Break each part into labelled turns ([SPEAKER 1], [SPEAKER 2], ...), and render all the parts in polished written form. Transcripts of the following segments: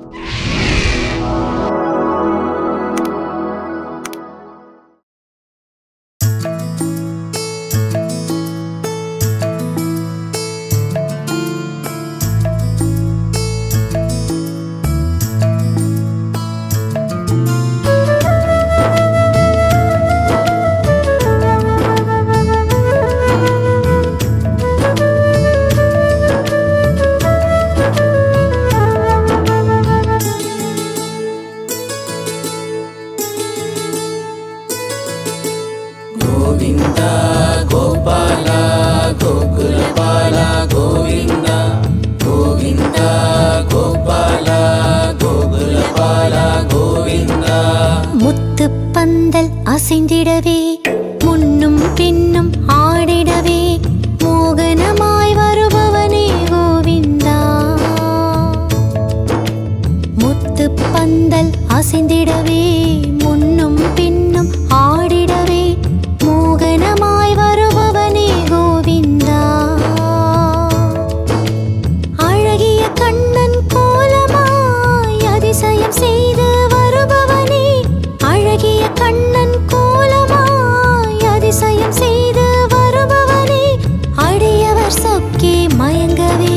[SPEAKER 1] அசைந்திடவே முன்னும் பின்னும் ஆடிடவே மோகனமாய் வருபவனே கோவிந்தா. முத்து பந்தல் அசைந்திடவே முன்னும் பின்னும் ஆடிடவே மோகனமாய் வருபவனே கோவிந்தா. அழகிய கண்ணன் கோலமாய் அதிசயம் செய்து வருபவனே, அழகிய கண்ணன் கோலமாய் அதிசயம் செய்து வருபவனே, அடியவர் சொக்கே மயங்கவே,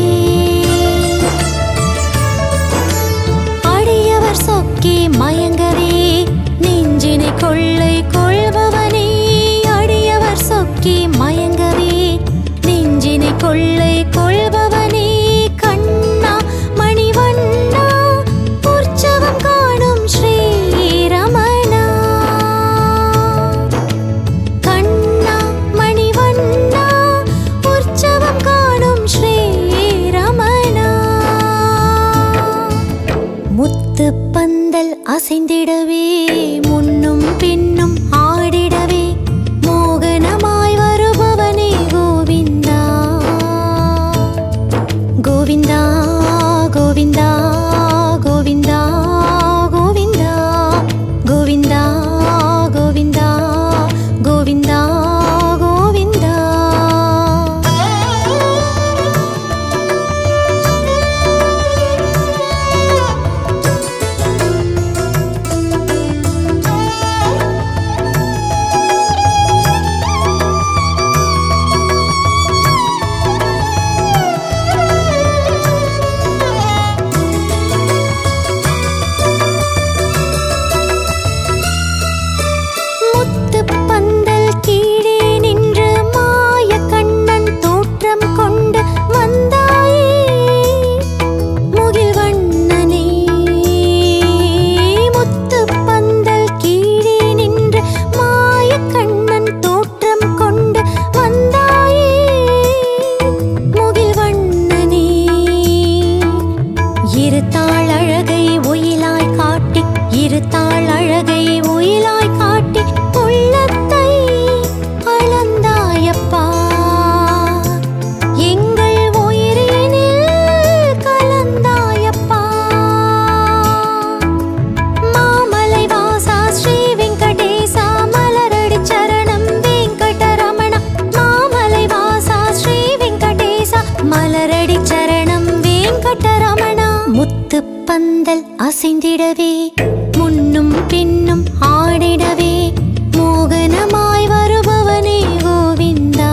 [SPEAKER 1] அடியவர் சொக்கே மயங்கவே நெஞ்சினை கொள்ளை கொள்பவனே, அடியவர் சொக்கே மயங்கவே நெஞ்சினை கொள்ளை கொள்பவனே. கண்ணா மணிவண்ணா உற்சவம் காணும் ஸ்ரீரமணா, கண்ணா மணிவண்ணா உற்சவம் காணும் ஸ்ரீரமணா. முத்து பந்தல் அசைந்திடவே முன்னும் பின்னும் ஆடிடவே மோகனமாய் வருபவனே கோவிந்தா. கோவிந்தா கோவிந்தா கோவிந்தா கோவிந்தா கோவிந்தா கோவிந்தா கோவிந்தா கோவிந்தா. முத்து பந்தல் கீழே நின்று மாய கண்ணன் தோற்றம் கொண்டு வந்தாயே முகில் வண்ணனே. முத்து பந்தல் கீழே நின்று மாய கண்ணன் தோற்றம் கொண்டு வந்தாயே முகில் வண்ணனே. இருத்தாள் அழகை ஒயிலாய் காட்டி, இருத்தாள் அழகை ஒயிலாய் காட்டி உள்ளத்தை அளந்தாயப்பா, எங்கள் உயிரினில் கலந்தாயப்பா. மாமலை வாசா ஸ்ரீ வெங்கடேசா மலரடி சரணம் வெங்கடரமணா, மாமலை வாசா ஸ்ரீ வெங்கடேசா மலரடி சரணம் வெங்கடரமணா. முத்து பந்தல் அசைந்திடவே முன்னும் பின்னும் ஆடிடவே மோகனமாய் வருபவனே கோவிந்தா.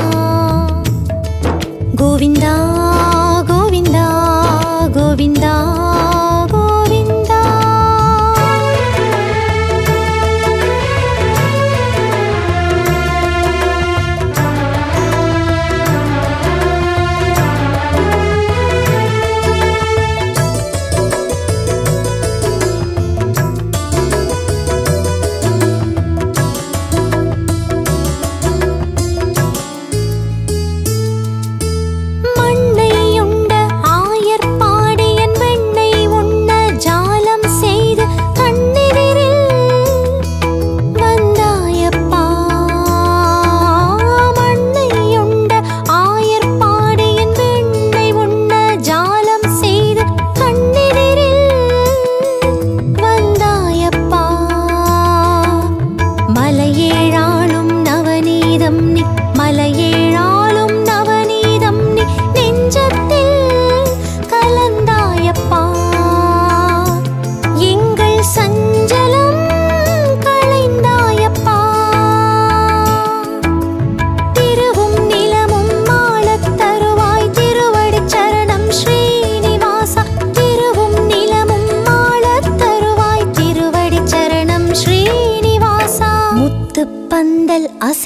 [SPEAKER 1] கோவிந்தா கோவிந்தா கோவிந்தா கோவிந்தா.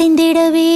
[SPEAKER 1] அசைந்திடவே